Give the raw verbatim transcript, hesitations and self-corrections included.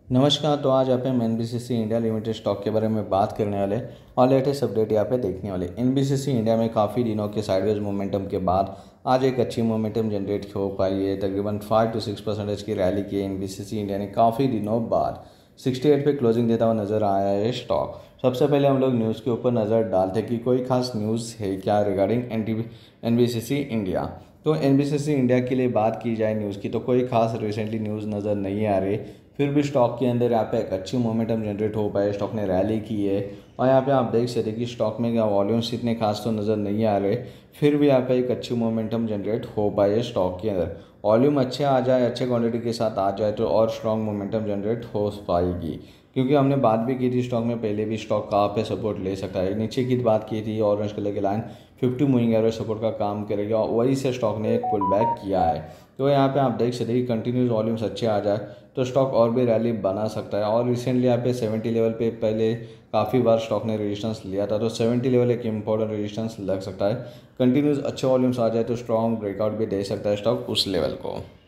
नमस्कार। तो आज यहाँ पे हम N B C C India limited stock के बारे में बात करने वाले और लेटेस्ट अपडेट यहाँ पे देखने वाले। N B C C India में काफ़ी दिनों के साइडवेज मोमेंटम के बाद आज एक अच्छी मोमेंटम जनरेट हो पाई है। तकरीबन फाइव टू सिक्स परसेंटेज की रैली की N B C C India ने काफ़ी दिनों बाद सिक्सटी एट पे क्लोजिंग देता हुआ नजर आया है स्टॉक। सबसे पहले हम लोग न्यूज़ के ऊपर नज़र डालते कि कोई खास न्यूज़ है क्या regarding N B C C India. तो N B C C India के लिए बात की जाए न्यूज़ की तो कोई खास रिसेंटली न्यूज़ नज़र नहीं आ रही। फिर भी स्टॉक के अंदर यहाँ पे एक अच्छी मोमेंटम जनरेट हो पाए, स्टॉक ने रैली की है और यहाँ पे आप देख सकते हैं कि स्टॉक में क्या वॉल्यूम्स इतने खास तो नज़र नहीं आ रहे। फिर भी यहाँ पे एक अच्छी मोमेंटम जनरेट हो पाए स्टॉक के अंदर। वॉल्यूम अच्छे आ जाए, अच्छे क्वांटिटी के साथ आ जाए तो और स्ट्रॉन्ग मोमेंटम जनरेट हो पाएगी। क्योंकि हमने बात भी की थी स्टॉक में पहले भी, स्टॉक कहाँ पे सपोर्ट ले सकता है। नीचे की बात की थी, ऑरेंज कलर की line fifty moving average support का काम करेगा और वहीं से स्टॉक ने एक पुल बैक किया है। तो यहाँ पे आप देख सकते हैं कि कंटिन्यूस वॉल्यूम्स अच्छे आ जाए तो स्टॉक और भी रैली बना सकता है। और रिसेंटली यहाँ पे सेवेंटी लेवल पे पहले काफ़ी बार स्टॉक ने रेजिस्टेंस लिया था, तो सेवेंटी लेवल एक इंपॉर्टेंट रेजिस्टेंस लग सकता है। कंटिन्यूस अच्छे वॉल्यूम्स आ जाए तो स्ट्रॉन्ग ब्रेकआउट भी दे सकता है स्टॉक उस लेवल को।